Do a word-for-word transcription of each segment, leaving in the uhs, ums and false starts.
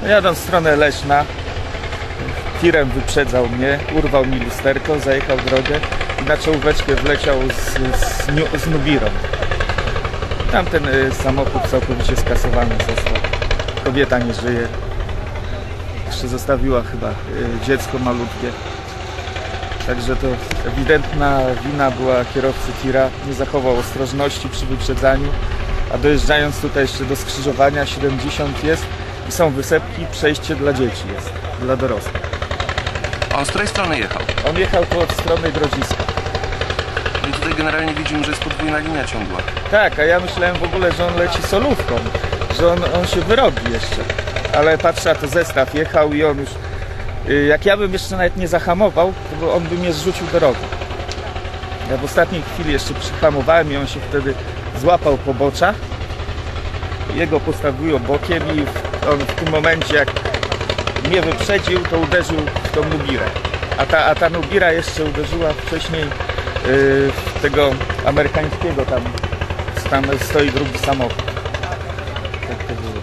Jadąc w stronę Leśna, tirem wyprzedzał mnie, urwał mi lusterko, zajechał drogę i na czołóweczkę wleciał z, z, z Nubirą. Tamten y, samochód całkowicie skasowany został. Kobieta nie żyje. Jeszcze zostawiła chyba y, dziecko malutkie. Także to ewidentna wina była kierowcy tira. Nie zachował ostrożności przy wyprzedzaniu. A dojeżdżając tutaj jeszcze do skrzyżowania siedemdziesiąt jest i są wysepki, przejście dla dzieci jest, dla dorosłych. A on z której strony jechał? On jechał tu od strony Grodziska. I tutaj generalnie widzimy, że jest podwójna linia ciągła. Tak, a ja myślałem w ogóle, że on leci solówką, że on, on się wyrobi jeszcze. Ale patrzę, a to zestaw jechał i on już... Jak ja bym jeszcze nawet nie zahamował, to on by mnie zrzucił do rogu. Ja w ostatniej chwili jeszcze przyhamowałem i on się wtedy złapał pobocza. Jego postawiło bokiem i on w tym momencie, jak mnie wyprzedził, to uderzył w tą Nubirę. A ta, a ta Nubira jeszcze uderzyła wcześniej yy, tego amerykańskiego, tam, tam stoi drugi samochód. Tak to było.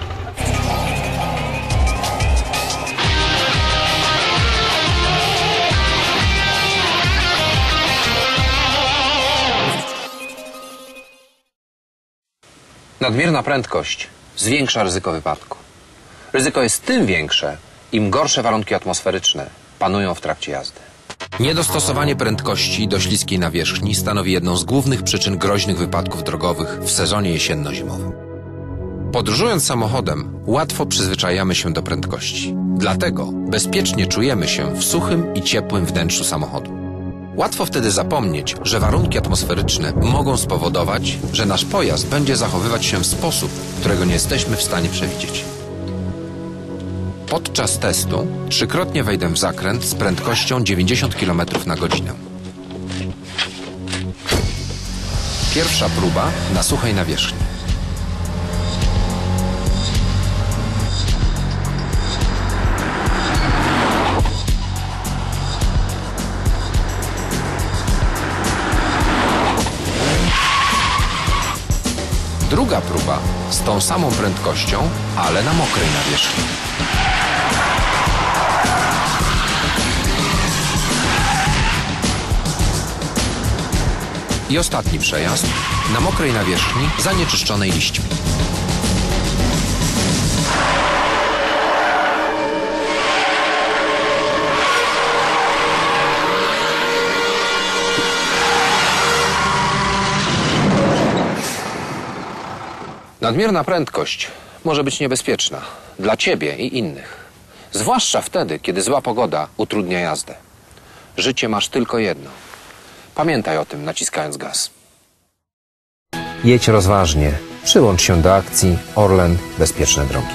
Nadmierna prędkość zwiększa ryzyko wypadku. Ryzyko jest tym większe, im gorsze warunki atmosferyczne panują w trakcie jazdy. Niedostosowanie prędkości do śliskiej nawierzchni stanowi jedną z głównych przyczyn groźnych wypadków drogowych w sezonie jesienno-zimowym. Podróżując samochodem, łatwo przyzwyczajamy się do prędkości. Dlatego bezpiecznie czujemy się w suchym i ciepłym wnętrzu samochodu. Łatwo wtedy zapomnieć, że warunki atmosferyczne mogą spowodować, że nasz pojazd będzie zachowywać się w sposób, którego nie jesteśmy w stanie przewidzieć. Podczas testu trzykrotnie wejdę w zakręt z prędkością dziewięćdziesiąt kilometrów na godzinę. Pierwsza próba na suchej nawierzchni. Druga próba z tą samą prędkością, ale na mokrej nawierzchni. I ostatni przejazd na mokrej nawierzchni zanieczyszczonej liśćmi. Nadmierna prędkość może być niebezpieczna dla ciebie i innych. Zwłaszcza wtedy, kiedy zła pogoda utrudnia jazdę. Życie masz tylko jedno. Pamiętaj o tym, naciskając gaz. Jedź rozważnie. Przyłącz się do akcji Orlen Bezpieczne Drogi.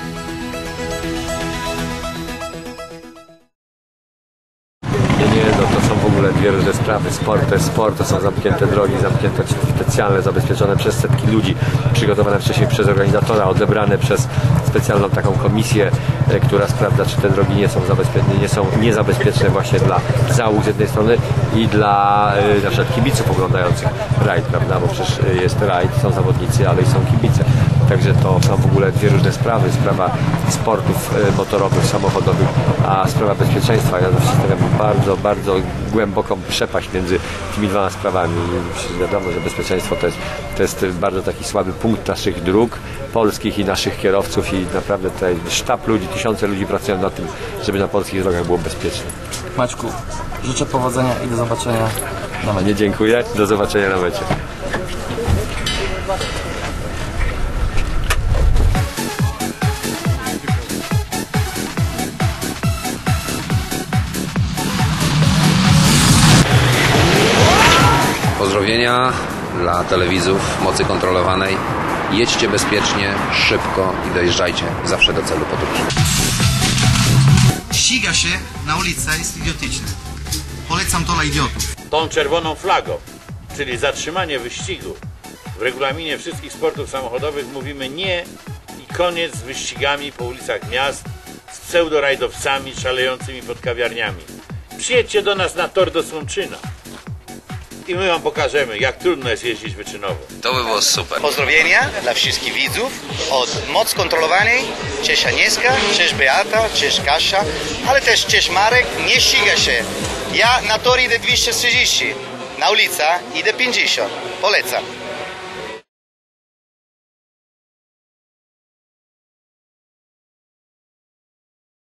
Nie, nie, no to są w ogóle dwie różne sprawy. Sport to jest sport, to są zamknięte drogi, zamknięte specjalne, zabezpieczone przez setki ludzi, przygotowane wcześniej przez organizatora, odebrane przez specjalną taką komisję, e, która sprawdza, czy te drogi nie są zabezpieczone, nie są niezabezpieczne właśnie dla załóg z jednej strony i dla e, na przykład kibiców oglądających rajd, prawda, bo przecież jest rajd, są zawodnicy, ale i są kibice. Także to są w ogóle dwie różne sprawy. Sprawa sportów motorowych, samochodowych, a sprawa bezpieczeństwa. Ja zawsze stawiam bardzo, bardzo głęboką przepaść między tymi dwoma sprawami. Wiadomo, że bezpieczeństwo to jest, to jest bardzo taki słaby punkt naszych dróg polskich i naszych kierowców i naprawdę tutaj sztab ludzi, tysiące ludzi pracują nad tym, żeby na polskich drogach było bezpiecznie. Maćku, życzę powodzenia i do zobaczenia na mecie. Nie, dziękuję. Do zobaczenia na mecie. Pozdrowienia dla telewidzów mocy kontrolowanej. Jedźcie bezpiecznie, szybko i dojeżdżajcie zawsze do celu podróży. Ściga się na ulicy jest idiotyczne. Polecam to dla idiotów. Tą czerwoną flagą, czyli zatrzymanie wyścigu, w regulaminie wszystkich sportów samochodowych mówimy nie i koniec z wyścigami po ulicach miast z pseudorajdowcami szalejącymi pod kawiarniami. Przyjedźcie do nas na tor do Słomczyna. i my wam pokażemy, jak trudno jest jeździć wyczynowo. To by było super. Pozdrowienia dla wszystkich widzów od moc kontrolowanej. Cześć Agnieszka, cześć Beata, cześć Kasia, ale też cześć Marek. Nie ściga się. Ja na tor idę dwieście trzydzieści, na ulica idę pięćdziesiąt. Polecam.